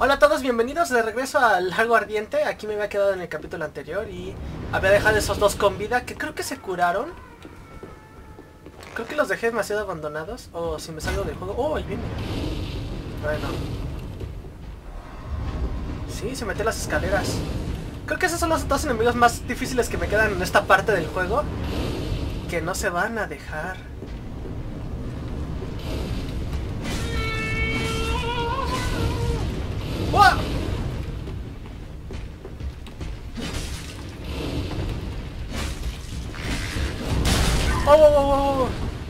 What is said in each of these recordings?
Hola a todos, bienvenidos de regreso al Lago Ardiente. Aquí me había quedado en el capítulo anterior y había dejado esos dos con vida que creo que se curaron. Creo que los dejé demasiado abandonados. O si me salgo del juego... ¡Oh, ahí viene! Bueno. Sí, se metió las escaleras. Creo que esos son los dos enemigos más difíciles que me quedan en esta parte del juego. Que no se van a dejar. ¡Wow! ¡Oh, oh, oh, oh!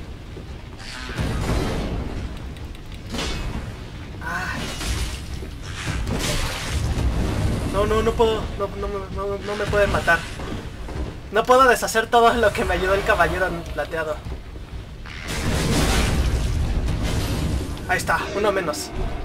¡Ah! No puedo, no me pueden matar. No puedo deshacer todo lo que me ayudó el caballero plateado. Ahí está, uno menos.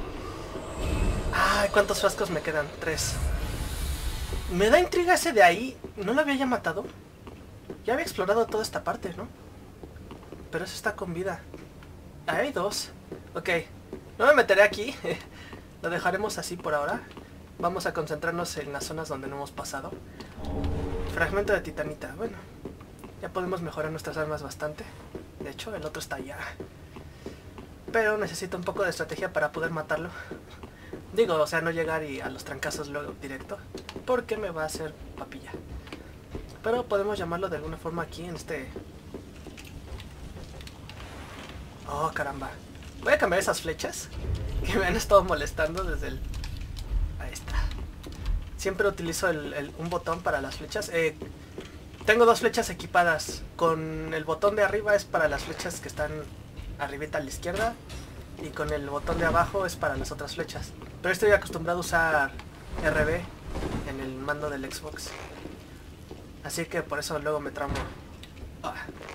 Ay, ¿cuántos frascos me quedan? 3. Me da intriga ese de ahí. ¿No lo había ya matado? Ya había explorado toda esta parte, ¿no? Pero eso está con vida. Ahí hay 2. Ok, no me meteré aquí. Lo dejaremos así por ahora. Vamos a concentrarnos en las zonas donde no hemos pasado. Fragmento de titanita. Bueno, ya podemos mejorar nuestras armas bastante. De hecho, el otro está allá. Pero necesito un poco de estrategia para poder matarlo. Digo, o sea, no llegar y a los trancazos luego directo, porque me va a hacer papilla. Pero podemos llamarlo de alguna forma aquí en este... Oh, caramba. Voy a cambiar esas flechas que me han estado molestando desde el... Ahí está. Siempre utilizo un botón para las flechas. Tengo 2 flechas equipadas. Con el botón de arriba es para las flechas que están arribita a la izquierda. Y con el botón de abajo es para las otras flechas. Pero estoy acostumbrado a usar RB en el mando del Xbox. Así que por eso luego me tramo. Ah.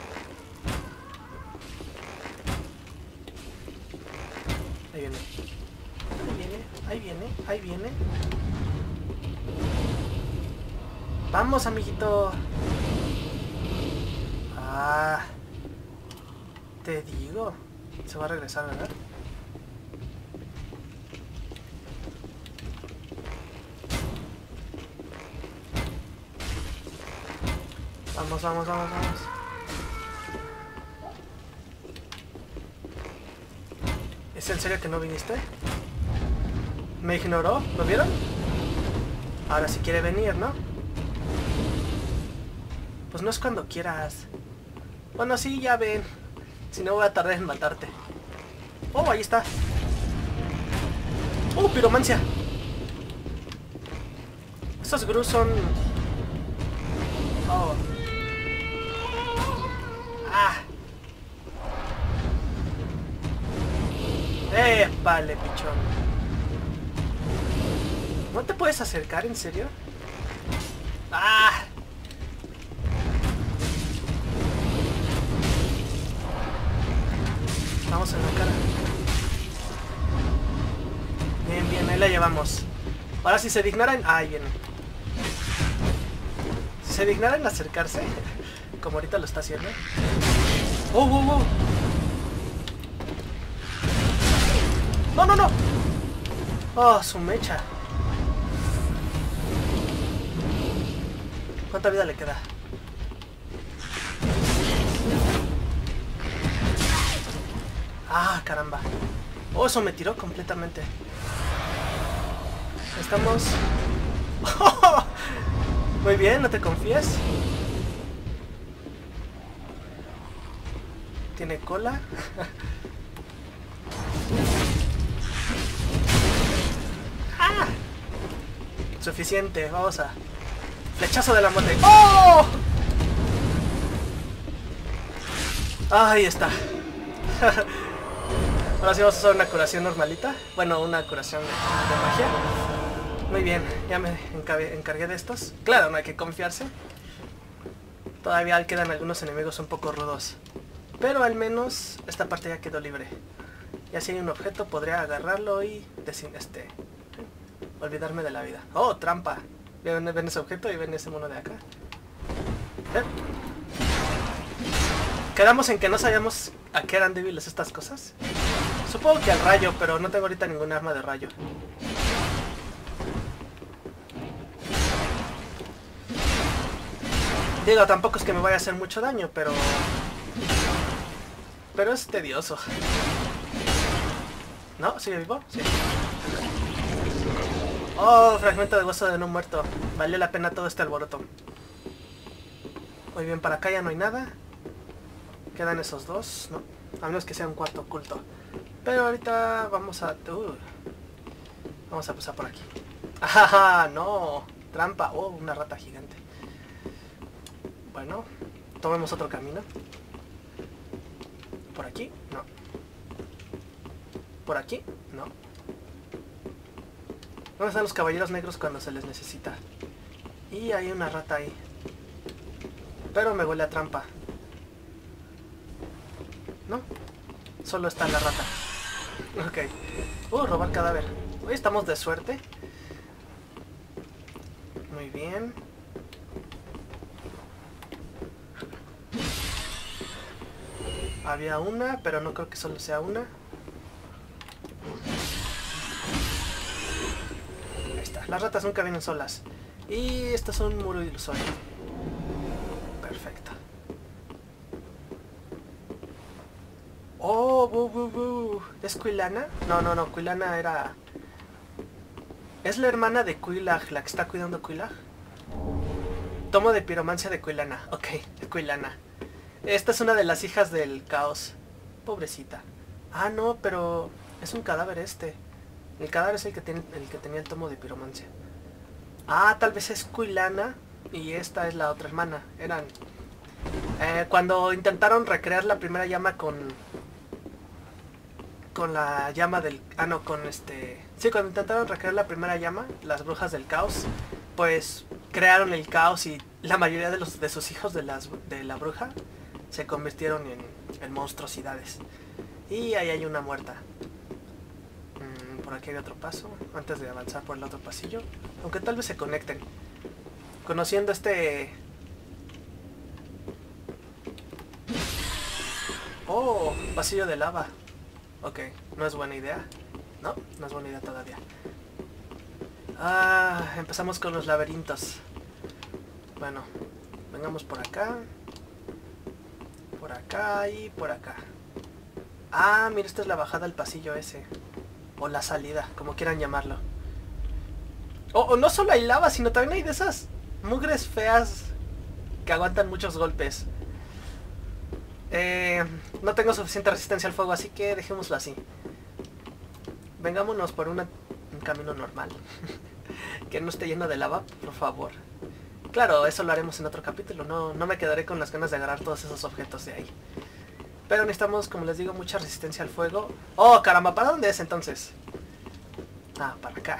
Ahí viene. Ahí viene, ahí viene, ahí viene. Vamos, amiguito. Ah. Te digo. Se va a regresar, ¿verdad? Vamos, vamos, vamos, vamos. ¿Es en serio que no viniste? ¿Me ignoró? ¿Lo vieron? Ahora sí quiere venir, ¿no? Pues no es cuando quieras. Bueno, sí, ya ven. Si no voy a tardar en matarte. Oh, ahí está. Oh, piromancia. Estos grus son... Oh. Ah. Vale, pichón. ¿No te puedes acercar, en serio? Ah. Vamos en la cara. Bien, bien, ahí la llevamos. Ahora si se dignaran... Ahí viene. Si se dignaran acercarse, como ahorita lo está haciendo. ¡Oh, oh, oh! ¡No, no, no! ¡Oh, su mecha! ¿Cuánta vida le queda? ¡Ah, caramba! ¡Oh, eso me tiró completamente! Estamos... Muy bien, no te confíes. Tiene cola. ¡Ah! Suficiente, vamos a... Flechazo de la muerte. ¡Oh! Ahí está. Ahora sí vamos a hacer una curación normalita. Bueno, una curación de magia. Muy bien, ya me encargué de estos. Claro, no hay que confiarse. Todavía quedan algunos enemigos un poco rudos. Pero al menos esta parte ya quedó libre. Ya si hay un objeto podría agarrarlo y olvidarme de la vida. ¡Oh, trampa! Ven ese objeto y ven ese mono de acá. Quedamos en que no sabíamos a qué eran débiles estas cosas. Supongo que al rayo, pero no tengo ahorita ningún arma de rayo. Digo, tampoco es que me vaya a hacer mucho daño, pero... Pero es tedioso. ¿No? ¿Sigue vivo? Sí. Oh, fragmento de hueso de no muerto. Valió la pena todo este alboroto. Muy bien, para acá ya no hay nada. Quedan esos dos, ¿no? A menos que sea un cuarto oculto. Pero ahorita vamos a... vamos a pasar por aquí. ¡Ah, no! Trampa. Oh, una rata gigante. Bueno, tomemos otro camino. ¿Por aquí? No. ¿Por aquí? No. ¿Dónde están los caballeros negros cuando se les necesita? Y hay una rata ahí. Pero me huele a trampa. ¿No? Solo está la rata. Ok. Robar cadáver. Hoy estamos de suerte. Muy bien. Había una, pero no creo que solo sea una. Ahí está. Las ratas nunca vienen solas. Y esto es un muro ilusorio. Perfecto. Oh, ¿es Quilana? No, Quilana era... Es la hermana de Quilag, la que está cuidando a Quilag. Tomo de piromancia de Quilana. Ok, Quilana. Esta es una de las hijas del caos. Pobrecita. Ah, no, pero... es un cadáver este. El cadáver es el que tenía el tomo de piromancia. Ah, tal vez es Quilana y esta es la otra hermana. Eran... cuando intentaron recrear la primera llama con la llama del... Ah, no, con este... Sí, cuando intentaron recrear la primera llama, las brujas del caos, pues crearon el caos y la mayoría de sus hijos de la bruja se convirtieron en monstruosidades. Y ahí hay una muerta. Por aquí hay otro paso, antes de avanzar por el otro pasillo. Aunque tal vez se conecten. Conociendo este... Oh, pasillo de lava. Ok, no es buena idea. No, no es buena idea todavía. Ah, empezamos con los laberintos. Bueno, vengamos por acá. Por acá y por acá. Ah, mira, esta es la bajada al pasillo ese. O la salida, como quieran llamarlo. Oh, no solo hay lava, sino también hay de esas mugres feas que aguantan muchos golpes. No tengo suficiente resistencia al fuego, así que dejémoslo así. Vengámonos por un camino normal. Que no esté lleno de lava, por favor. Claro, eso lo haremos en otro capítulo. No me quedaré con las ganas de agarrar todos esos objetos de ahí. Pero necesitamos, como les digo, mucha resistencia al fuego. ¡Oh, caramba! ¿Para dónde es entonces? Ah, para acá.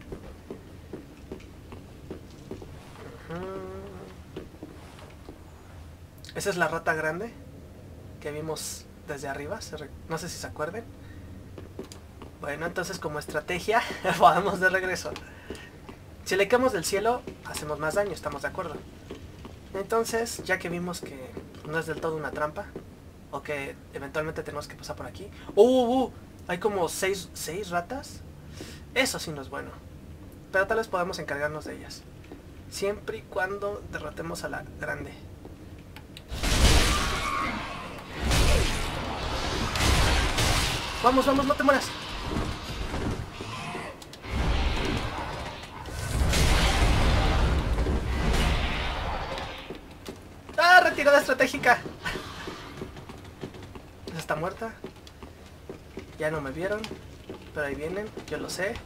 Esa es la rata grande que vimos desde arriba. No sé si se acuerden. Bueno, entonces como estrategia, vamos de regreso. Si le caemos del cielo, hacemos más daño, estamos de acuerdo. Entonces, ya que vimos que no es del todo una trampa, o que eventualmente tenemos que pasar por aquí. Hay como 6 ratas. Eso sí no es bueno. Pero tal vez podamos encargarnos de ellas. Siempre y cuando derrotemos a la grande. Vamos, no te mueras. ¡Ah, retirada estratégica! Está muerta. Ya no me vieron, pero ahí vienen, yo lo sé.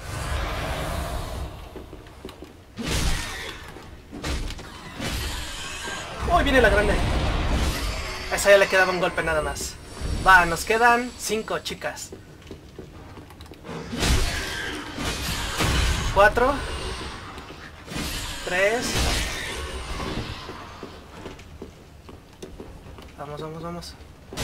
¡Uy, viene la grande! A esa ya le quedaba un golpe nada más. Va, nos quedan 5 chicas. 4 3. Vamos.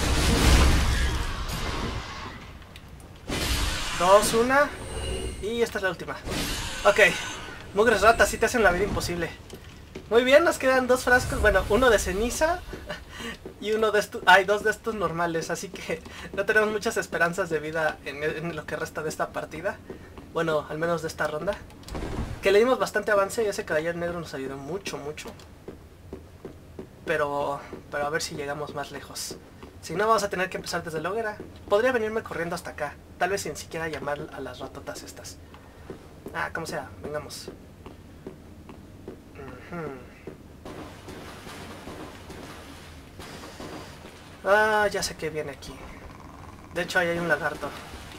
2, 1. Y esta es la última. Ok. Mugres ratas, sí te hacen la vida imposible. Muy bien, nos quedan 2 frascos. Bueno, uno de ceniza y uno de estos. Hay 2 de estos normales, así que no tenemos muchas esperanzas de vida en lo que resta de esta partida. Bueno, al menos de esta ronda. Que le dimos bastante avance y ese caballero negro nos ayudó mucho. pero a ver si llegamos más lejos. Si no, vamos a tener que empezar desde la hoguera. Podría venirme corriendo hasta acá, tal vez sin siquiera llamar a las ratotas estas. Ah, como sea, vengamos. Ah, ya sé que viene aquí. De hecho, ahí hay un lagarto.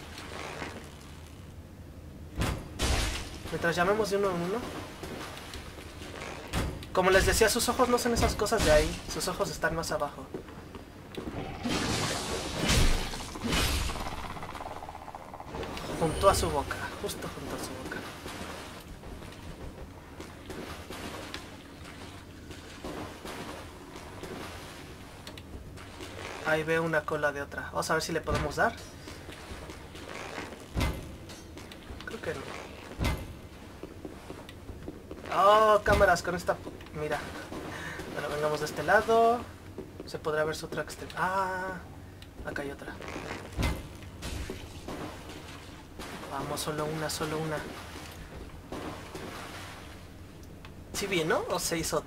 Mientras llamemos de uno en uno. Como les decía, sus ojos no son esas cosas de ahí. Sus ojos están más abajo. Junto a su boca. Justo junto a su boca. Ahí veo una cola de otra. Vamos a ver si le podemos dar. Creo que no. Oh, cámaras con esta... Mira. Bueno, vengamos de este lado. Se podrá ver su otra extremidad. Ah, acá hay otra. Vamos, solo una, solo una. ¿Sí vino o se hizo?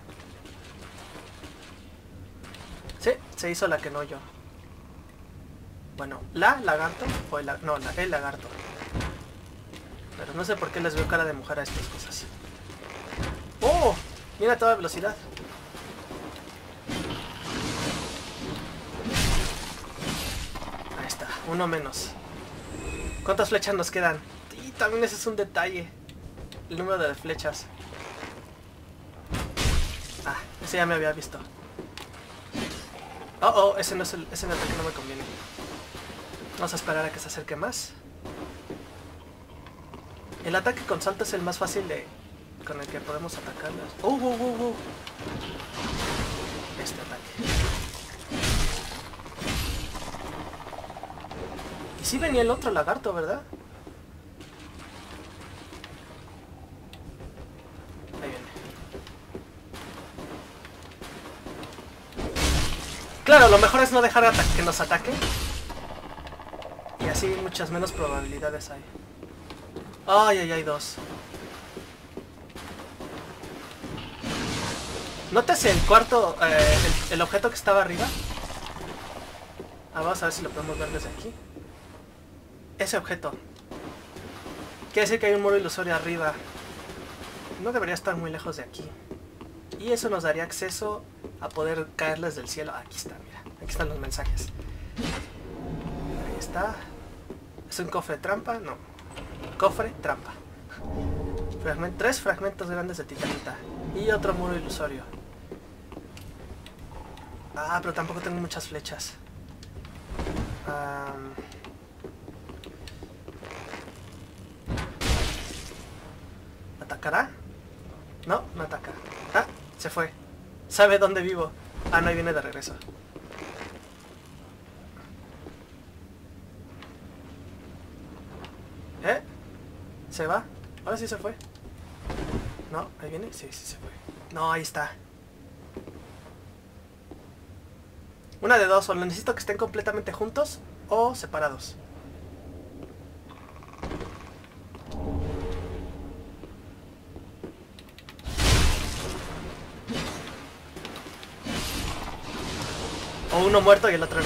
Sí, se hizo la que no yo. Bueno, la lagarto o el lagarto. No, el lagarto. Pero no sé por qué les veo cara de mujer a estas cosas. ¡Oh! Mira, a toda velocidad. Ahí está, uno menos. ¿Cuántas flechas nos quedan? Y también ese es un detalle. El número de flechas. Ah, ese ya me había visto. Oh, ese no es ese ataque no me conviene. Vamos a esperar a que se acerque más. El ataque con salto es el más fácil con el que podemos atacarlas. Este ataque. Y sí venía el otro lagarto, ¿verdad? Ahí viene. Claro, lo mejor es no dejar que nos ataquen. Y así muchas menos probabilidades hay. Ay, hay dos. ¿Notas el cuarto, el objeto que estaba arriba? Vamos a ver si lo podemos ver desde aquí. Ese objeto. Quiere decir que hay un muro ilusorio arriba. No debería estar muy lejos de aquí. Y eso nos daría acceso a poder caerles del cielo. Aquí está, mira. Aquí están los mensajes. Ahí está. ¿Es un cofre trampa? No. Cofre trampa. 3 fragmentos grandes de titanita. Y otro muro ilusorio. Ah, pero tampoco tengo muchas flechas. ¿Atacará? No, no ataca. Ah, se fue. ¿Sabe dónde vivo? Ah, no, ahí viene de regreso. ¿Se va? Ahora sí se fue. No, ahí viene. Sí, sí se fue. No, ahí está. Una de dos, o necesito que estén completamente juntos o separados. O uno muerto y el otro no.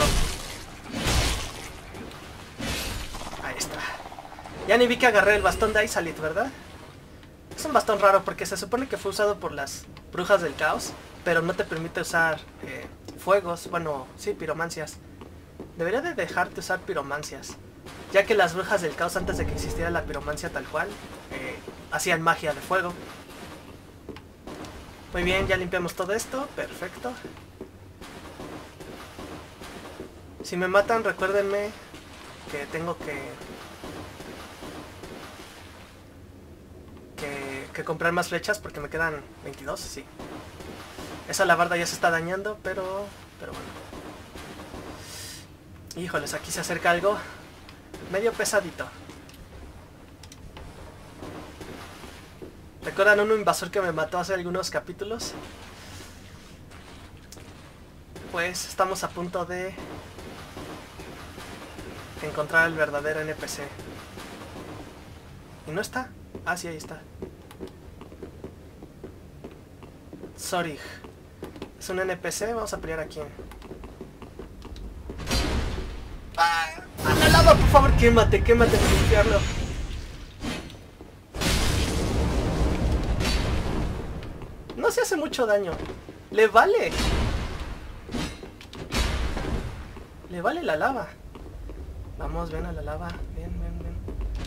Ahí está. Ya ni vi que agarré el bastón de Izalith, ¿verdad? Es un bastón raro porque se supone que fue usado por las brujas del caos, pero no te permite usar fuegos, bueno, sí, piromancias. Debería de dejarte usar piromancias, ya que las brujas del caos, antes de que existiera la piromancia tal cual, hacían magia de fuego. Muy bien, ya limpiamos todo esto, perfecto. Si me matan, recuérdenme que tengo que comprar más flechas porque me quedan 22, sí. Esa alabarda ya se está dañando, pero bueno. Híjoles, aquí se acerca algo medio pesadito. ¿Recuerdan un invasor que me mató hace algunos capítulos? Pues estamos a punto de encontrar el verdadero NPC. ¿Y no está? Ah, sí, ahí está. Zorig. Es un NPC, vamos a pelear aquí. ¡Ah! ¡A la lava, por favor! Quémate, quémate para limpiarlo. No se hace mucho daño. ¡Le vale! Le vale la lava. Vamos, ven a la lava. Ven, ven, ven.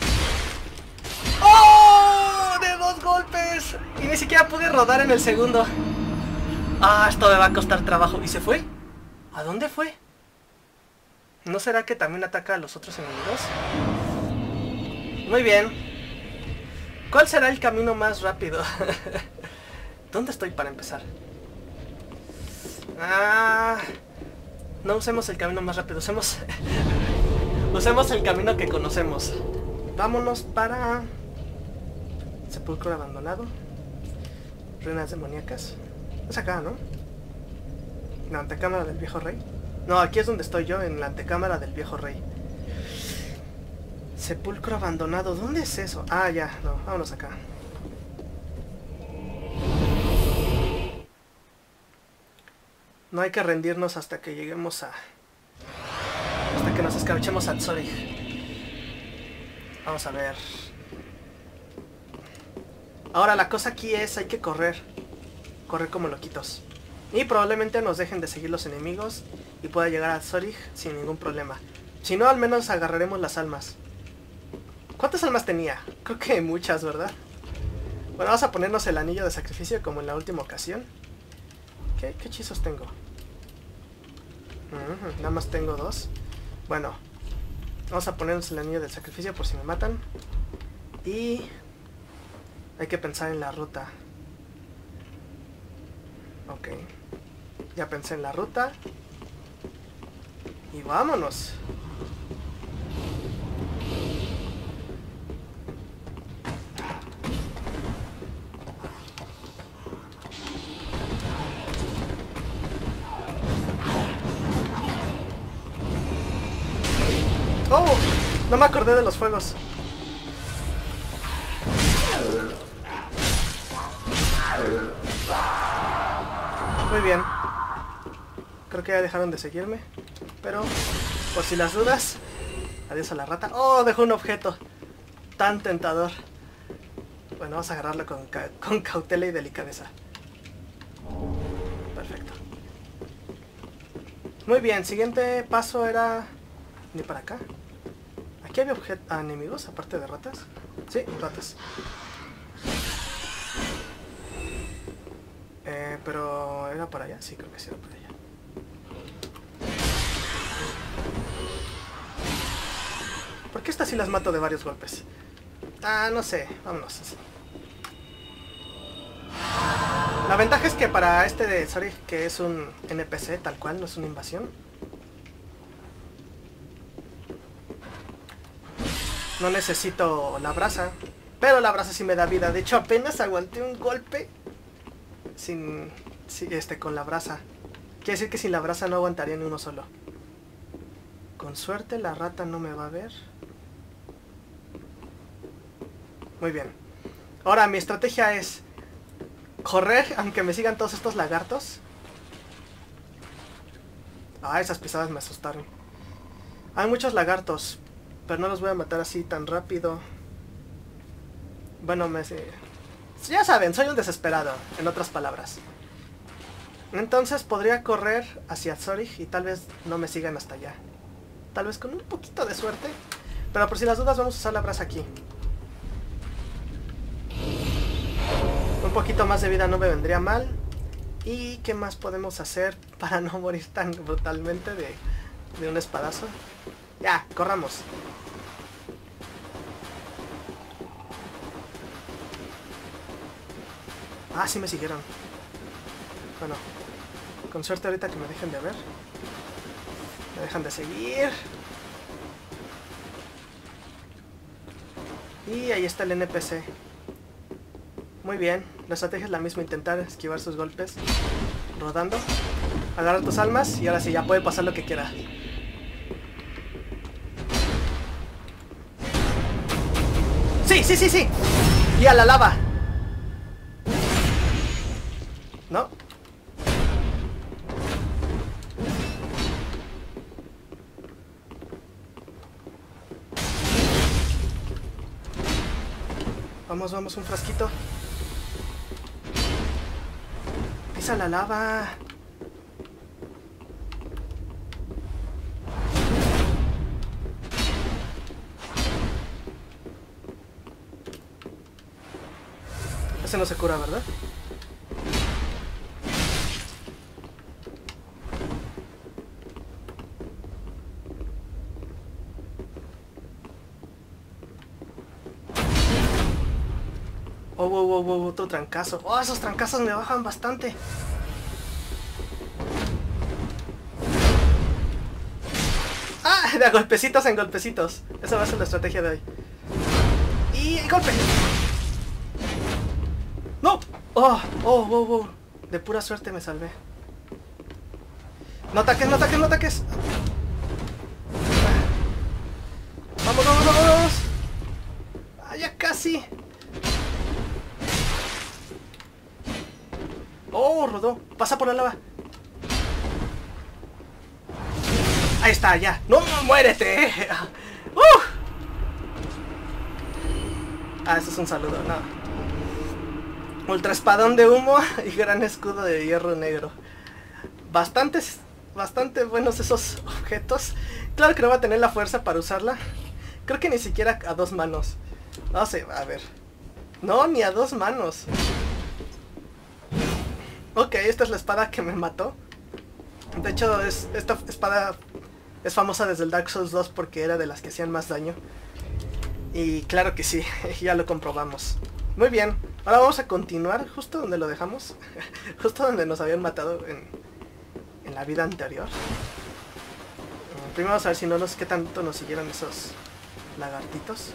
¡Oh! ¡De 2 golpes! Y ni siquiera pude rodar en el segundo. Ah, esto me va a costar trabajo. ¿Y se fue? ¿A dónde fue? ¿No será que también ataca a los otros enemigos? Muy bien. ¿Cuál será el camino más rápido? ¿Dónde estoy para empezar? No usemos el camino más rápido. Usemos el camino que conocemos. Vámonos para... Sepulcro abandonado. Ruinas demoníacas. Es acá, ¿no? La antecámara del viejo rey. No, aquí es donde estoy yo, en la antecámara del viejo rey. Sepulcro abandonado. ¿Dónde es eso? Ah, ya, no, vámonos acá. No hay que rendirnos hasta que lleguemos a... hasta que nos escabechemos a Tzorik. Vamos a ver. Ahora la cosa aquí es, hay que correr. Correr como loquitos. Y probablemente nos dejen de seguir los enemigos y pueda llegar a Tzorik sin ningún problema. Si no, al menos agarraremos las almas. ¿Cuántas almas tenía? Creo que muchas, ¿verdad? Bueno, vamos a ponernos el anillo de sacrificio como en la última ocasión. ¿Qué hechizos tengo? Nada más tengo 2. Bueno, vamos a ponernos el anillo del sacrificio por si me matan. Y hay que pensar en la ruta. Ok. Ya pensé en la ruta. Y vámonos. ¡Oh! No me acordé de los fuegos. Muy bien. Creo que ya dejaron de seguirme. Pero, por si las dudas... Adiós a la rata. ¡Oh! Dejó un objeto. Tan tentador. Bueno, vamos a agarrarlo con cautela y delicadeza. Perfecto. Muy bien, siguiente paso era... Ni para acá. ¿Aquí había enemigos aparte de ratas? Sí, ratas. Pero... ¿era para allá? Sí, creo que sí era para allá. ¿Por qué estas sí las mato de varios golpes? Ah, no sé. Vámonos así. La ventaja es que para este de Tzorik, que es un NPC tal cual, no es una invasión, no necesito la brasa. Pero la brasa sí me da vida. De hecho, apenas aguanté un golpe con la brasa. Quiere decir que sin la brasa no aguantaría ni uno solo. Con suerte la rata no me va a ver. Muy bien. Ahora mi estrategia es correr aunque me sigan todos estos lagartos. Ah, esas pisadas me asustaron. Hay muchos lagartos, pero no los voy a matar así tan rápido. Bueno, ya saben, soy un desesperado, en otras palabras. Entonces podría correr hacia Tzorik y tal vez no me sigan hasta allá. Tal vez con un poquito de suerte. Pero por si las dudas vamos a usar la brasa aquí. Un poquito más de vida no me vendría mal. ¿Y qué más podemos hacer para no morir tan brutalmente de un espadazo? Ya, corramos. Ah, sí me siguieron. Bueno, con suerte ahorita que me dejen de ver. Me dejan de seguir. Y ahí está el NPC. Muy bien, la estrategia es la misma, intentar esquivar sus golpes. Rodando. Agarra tus almas y ahora sí, ya puede pasar lo que quiera. ¡Sí, sí, sí, sí! Y a la lava. ¿No? Vamos, vamos, un frasquito. Pisa la lava. Ese no se cura, ¿verdad? Oh, wow, wow, wow, otro trancazo. Oh, esos trancazos me bajan bastante. Ah, de golpecitos en golpecitos. Esa va a ser la estrategia de hoy. Y golpe. No. Oh, oh, wow, wow. De pura suerte me salvé. No ataques, no ataques, no ataques. Vamos, vamos, vamos, vamos. Ah, ya casi. Oh, rodó. Pasa por la lava. Ahí está, ya. ¡No, muérete! Ah, eso es un saludo, no. Ultra espadón de humo y gran escudo de hierro negro. Bastante buenos esos objetos. Claro que no va a tener la fuerza para usarla. Creo que ni siquiera a 2 manos. No sé, a ver. No, ni a 2 manos. Ok, esta es la espada que me mató. De hecho, esta espada es famosa desde el Dark Souls 2 porque era de las que hacían más daño. Y claro que sí, ya lo comprobamos. Muy bien, ahora vamos a continuar justo donde lo dejamos. Justo donde nos habían matado en la vida anterior. Primero vamos a ver si no qué tanto nos siguieron esos lagartitos.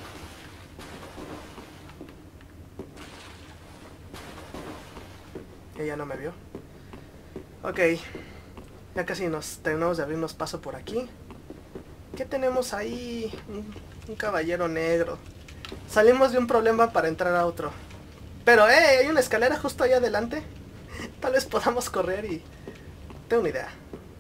Ella no me vio. Ok. Ya casi nos terminamos de abrirnos paso por aquí. ¿Qué tenemos ahí? Un caballero negro. Salimos de un problema para entrar a otro. Pero, hay una escalera justo ahí adelante. Tal vez podamos correr y... tengo una idea.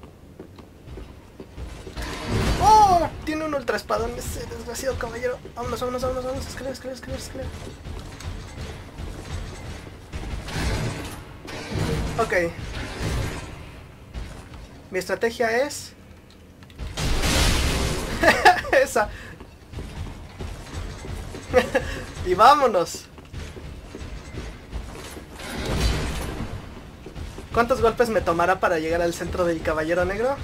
¡Oh! Tiene un ultra espadón ese desgraciado caballero. Vámonos, vámonos, vámonos, vámonos. Escalera, escalera, escalera, escalera. Ok. Mi estrategia es... esa. Y vámonos. ¿Cuántos golpes me tomará para llegar al centro del caballero negro?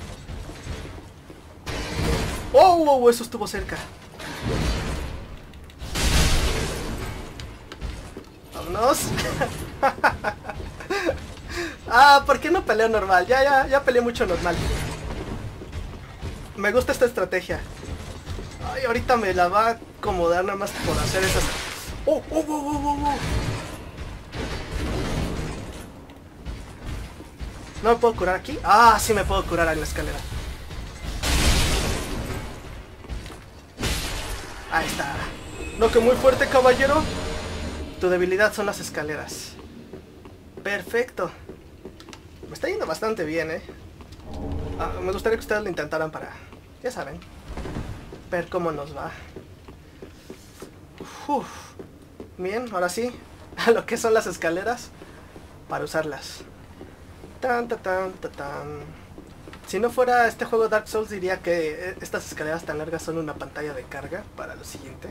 ¡Oh! Oh, eso estuvo cerca. Vámonos. Ah, ¿por qué no peleo normal? Ya peleé mucho normal. Me gusta esta estrategia. Ay, ahorita me la va a acomodar nada más por hacer esas... ¡Oh, oh, oh, oh, oh, oh! ¿No me puedo curar aquí? Ah, sí me puedo curar en la escalera. Ahí está. No, que muy fuerte, caballero. Tu debilidad son las escaleras. Perfecto. Me está yendo bastante bien, me gustaría que ustedes lo intentaran para, ya saben, ver cómo nos va. Uf. Bien, ahora sí, a lo que son las escaleras, para usarlas. Tan, tan, tan, tan, tan. Si no fuera este juego Dark Souls, diría que estas escaleras tan largas son una pantalla de carga para lo siguiente.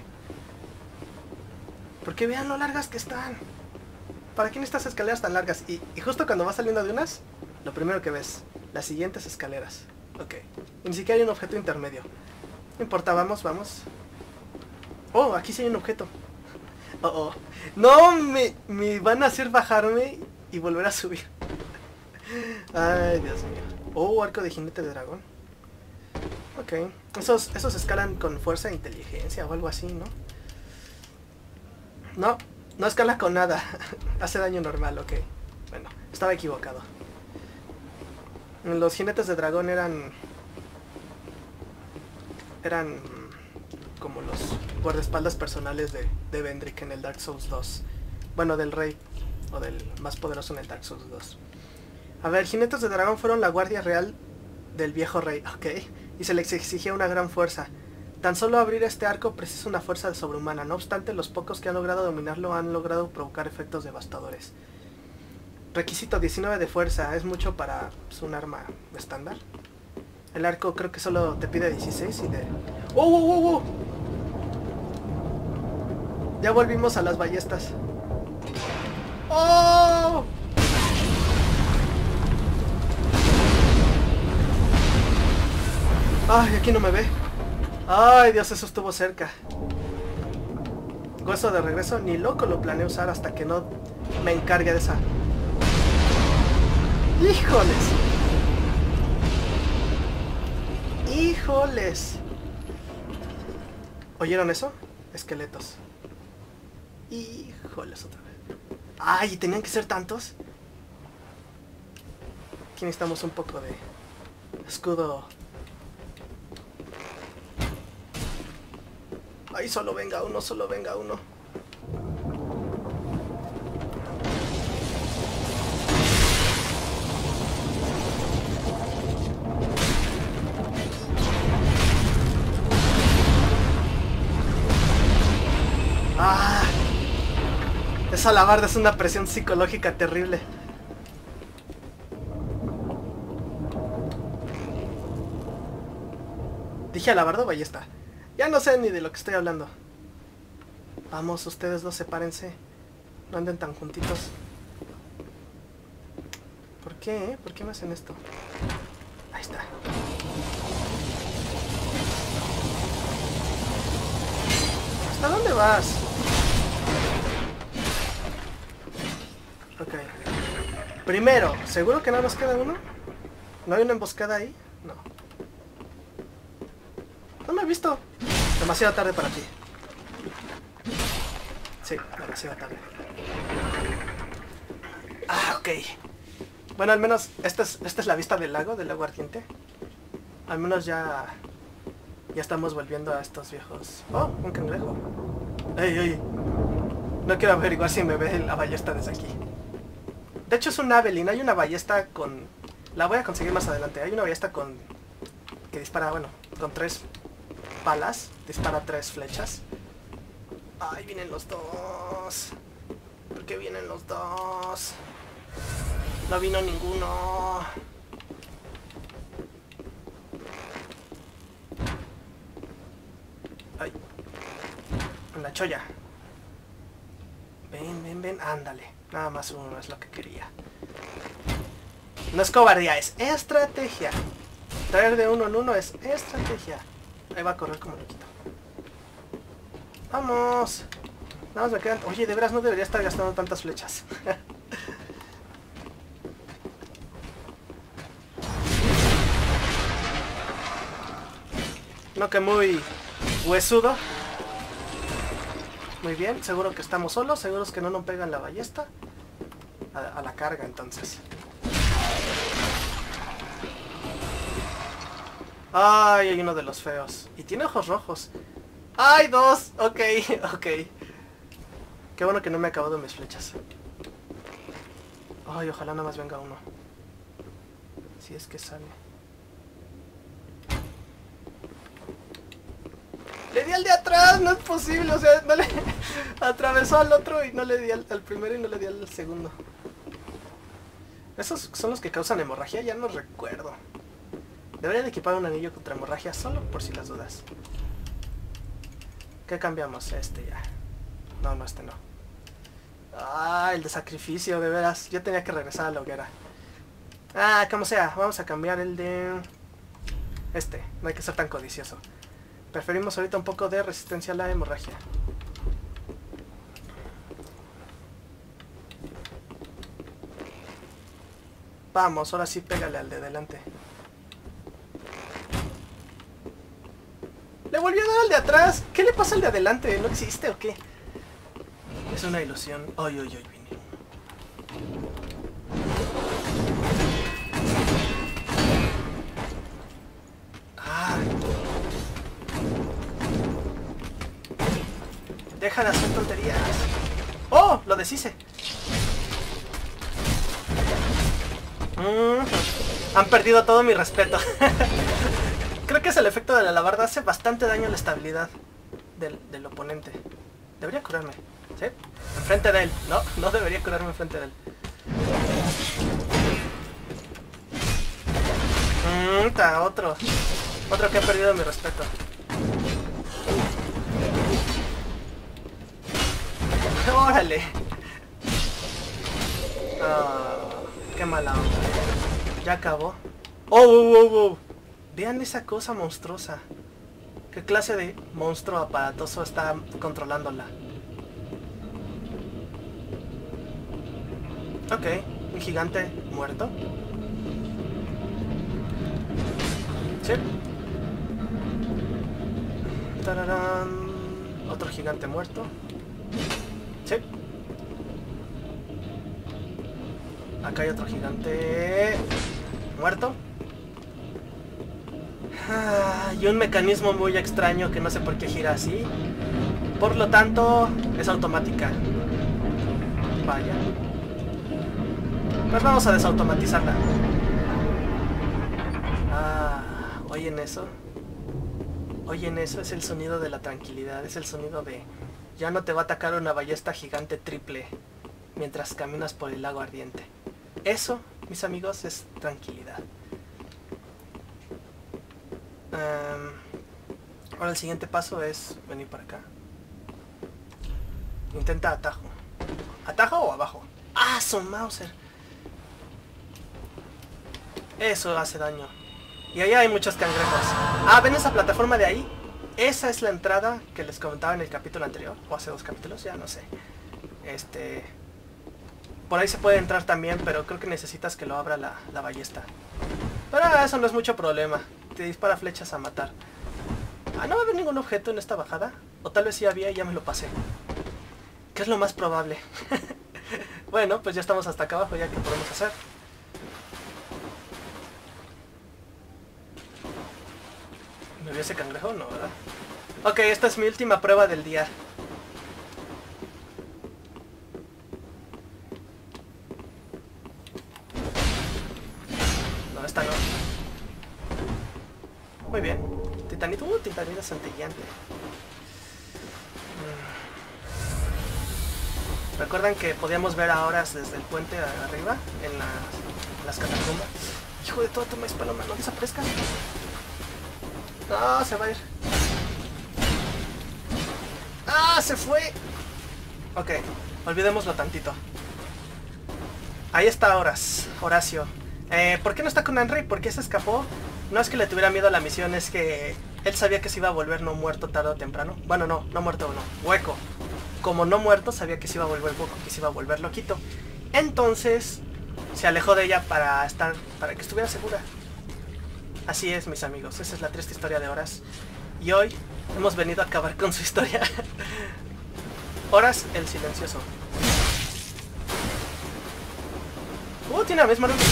Porque vean lo largas que están. ¿Para qué estas escaleras tan largas? Y justo cuando vas saliendo de unas, lo primero que ves, las siguientes escaleras. Ok. Y ni siquiera hay un objeto intermedio. No importa, vamos, vamos. Oh, aquí sí hay un objeto. Oh, oh. No, me van a hacer bajarme y volver a subir. Ay, Dios mío. Oh, arco de jinete de dragón. Ok. Esos escalan con fuerza e inteligencia o algo así, ¿no? No, no escala con nada. Hace daño normal, ok. Bueno, estaba equivocado. Los jinetes de dragón eran como los guardaespaldas personales de Vendrick en el Dark Souls 2. Bueno, del rey, o del más poderoso en el Dark Souls 2. A ver, jinetes de dragón fueron la guardia real del viejo rey, ok. Y se les exigía una gran fuerza. Tan solo abrir este arco precisa una fuerza sobrehumana. No obstante, los pocos que han logrado dominarlo han logrado provocar efectos devastadores. Requisito 19 de fuerza. Es mucho para pues, un arma estándar. El arco creo que solo te pide 16 y de... ¡Oh, oh, oh, oh! Ya volvimos a las ballestas. ¡Oh! Ay, aquí no me ve. Ay, Dios, eso estuvo cerca. Hueso de regreso, ni loco lo planeo usar hasta que no me encargue de esa. ¡Híjoles! ¡Híjoles! ¿Oyeron eso? Esqueletos. ¡Híjoles otra vez! ¡Ay! ¿Tenían que ser tantos? Aquí necesitamos un poco de escudo. ¡Ay! Solo venga uno, solo venga uno. ¡Ah! Esa alabarda es una presión psicológica terrible. ¿Dije alabarda o ballesta? Ya no sé ni de lo que estoy hablando. Vamos, ustedes dos, sepárense. No anden tan juntitos. ¿Por qué? ¿Por qué me hacen esto? Ahí está. ¿Hasta dónde vas? Ok. Primero, ¿seguro que nada más queda uno? ¿No hay una emboscada ahí? No. No me he visto. Demasiado tarde para ti. Sí, demasiado tarde. Ah, ok. Bueno, al menos esta es la vista del lago ardiente. Al menos ya estamos volviendo a estos viejos. Oh, un cangrejo. ¡Ey, ey! No quiero averiguar si me ve la ballesta desde aquí. De hecho es un Avelin. Hay una ballesta con... La voy a conseguir más adelante. Hay una ballesta con... que dispara, bueno, con 3 balas. Dispara 3 flechas. ¡Ay, vienen los dos! ¿Por qué vienen los dos? No vino ninguno. ¡Ay! La cholla. Ven, ven, ven. Ándale. Nada más uno es lo que quería. No es cobardía, es estrategia. Traer de uno en uno es estrategia. Ahí va a correr como loquito. ¡Vamos! Nada más me quedan... Oye, de veras no debería estar gastando tantas flechas. No que muy huesudo. Muy bien, seguro que estamos solos. Seguros que no nos pegan la ballesta. A la carga, entonces. Ay, hay uno de los feos. Y tiene ojos rojos. ¡Ay, dos! Ok, ok. Qué bueno que no me he acabado mis flechas. Ay, ojalá nada más venga uno. Si es que sale. ¡Le di al de atrás! ¡No es posible! O sea, no le... atravesó al otro y no le di al primero y no le di al segundo. ¿Esos son los que causan hemorragia? Ya no recuerdo. Debería de equipar un anillo contra hemorragia solo por si las dudas. ¿Qué cambiamos? Este ya. No, no, este no. Ah, el de sacrificio, de veras. Yo tenía que regresar a la hoguera. Ah, como sea. Vamos a cambiar el de... este. No hay que ser tan codicioso. Preferimos ahorita un poco de resistencia a la hemorragia. Vamos, ahora sí pégale al de delante. ¡Le volvió a dar al de atrás! ¿Qué le pasa al de adelante? ¿No existe o qué? Es una ilusión. ¡Ay, ay, ay! Vine. ¡Ah! Deja de hacer tonterías. ¡Oh! Lo deshice. Han perdido todo mi respeto. creo que es el efecto de la alabarda. Hace bastante daño a la estabilidad del oponente. Debería curarme, ¿sí? Enfrente de él. No, no debería curarme enfrente de él. Otro que ha perdido mi respeto. ¡Órale! Oh, ¡qué mala onda! Ya acabó. ¡Oh! Vean esa cosa monstruosa. ¿Qué clase de monstruo aparatoso está controlándola? Ok, un gigante muerto. Sí. Tararán. Otro gigante muerto. Sí. Acá hay otro gigante muerto. Y un mecanismo muy extraño que no sé por qué gira así. Por lo tanto, es automática. Vaya. Pues vamos a desautomatizarla. ¿Oyen eso? ¿Oyen eso? Es el sonido de la tranquilidad. Es el sonido de... Ya no te va a atacar una ballesta gigante triple mientras caminas por el lago ardiente. Eso, mis amigos, es tranquilidad. Ahora el siguiente paso es venir para acá. Intenta atajo. ¿Atajo o abajo? ¡Ah, son Mauser! Eso hace daño. Y allá hay muchos cangrejos. ¿Ven esa plataforma de ahí? Esa es la entrada que les comentaba en el capítulo anterior. O hace 2 capítulos, ya no sé. Por ahí se puede entrar también, pero creo que necesitas que lo abra la ballesta. Pero eso no es mucho problema. Te dispara flechas a matar. ¿No va a haber ningún objeto en esta bajada? O tal vez sí había y ya me lo pasé. ¿Qué es lo más probable? Bueno, pues ya estamos hasta acá abajo, ya que podemos hacer. ¿Me vio ese cangrejo? No, ¿verdad? Ok, esta es mi última prueba del día. No, esta no. Muy bien. Titanito, titanito centellante. ¿Recuerdan que podíamos ver a Horas desde el puente arriba? En las catacumbas. Hijo de todo, tu maíz paloma, no desaparezca. No, se va a ir. Se fue. Ok, olvidémoslo tantito. Ahí está Horacio. ¿Por qué no está con Henry? ¿Por qué se escapó? No es que le tuviera miedo a la misión, es que él sabía que se iba a volver no muerto tarde o temprano. Bueno, no muerto o no, hueco. Como no muerto, sabía que se iba a volver hueco, que se iba a volver loquito. Entonces, se alejó de ella para que estuviera segura. Así es, mis amigos, esa es la triste historia de Horas. Y hoy hemos venido a acabar con su historia. Horas el silencioso. Tiene la misma luz.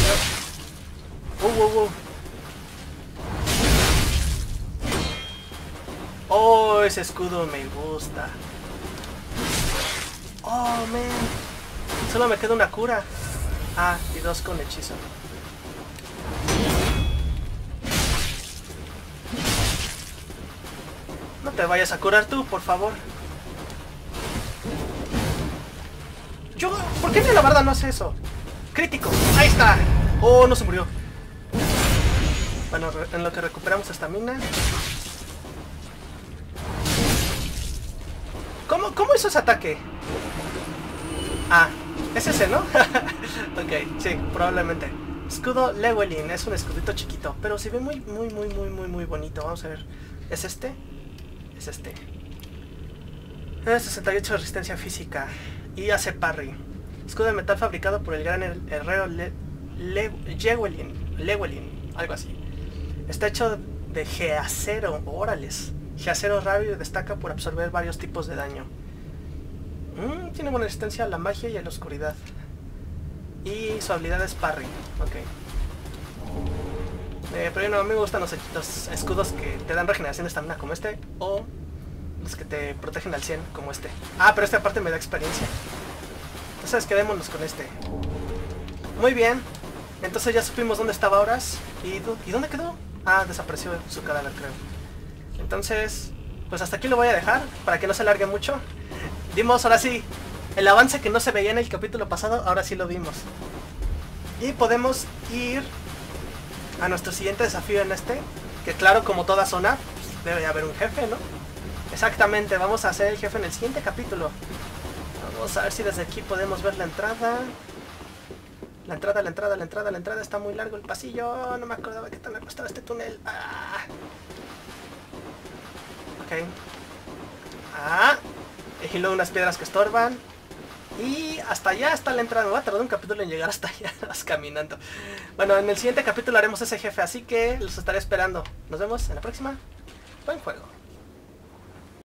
Oh, ese escudo me gusta. Oh, man. Solo me queda una cura. Y 2 con hechizo. No te vayas a curar tú, por favor. ¿Por qué mi alabarda no hace eso? Crítico. Ahí está. Oh, no se murió. Bueno, en lo que recuperamos estamina. ¿Cómo hizo ese ataque? Es ese, ¿no? Ok, sí, probablemente. Escudo Llewellyn, es un escudito chiquito, pero se ve muy bonito. Vamos a ver. ¿Es este? Es este. 68 de resistencia física. Y hace parry. Escudo de metal fabricado por el gran herrero Llewellyn, algo así. Está hecho de geacero. Órales. Geacero raro y destaca por absorber varios tipos de daño. Tiene buena resistencia a la magia y a la oscuridad. Y su habilidad es parry. Ok. Pero no me gustan los escudos que te dan regeneración de estamina como este. O los que te protegen al 100 como este. Pero este aparte me da experiencia. Entonces quedémonos con este. Muy bien. Entonces ya supimos dónde estaba Horas. ¿Y dónde quedó? Ah, desapareció su cadáver, creo. Entonces, pues hasta aquí lo voy a dejar, para que no se alargue mucho. Dimos, ahora sí, el avance que no se veía en el capítulo pasado, ahora sí lo vimos. Y podemos ir a nuestro siguiente desafío en este, que claro, como toda zona, pues debe haber un jefe, ¿no? Exactamente, vamos a hacer el jefe en el siguiente capítulo. Vamos a ver si desde aquí podemos ver la entrada. La entrada, está muy largo el pasillo. No me acordaba que tan largo estaba este túnel. Ah. Ok. Ah. Y luego unas piedras que estorban. Y hasta allá está la entrada. Me va a tardar un capítulo en llegar hasta allá, caminando. Bueno, en el siguiente capítulo haremos ese jefe, así que los estaré esperando. Nos vemos en la próxima. Buen juego.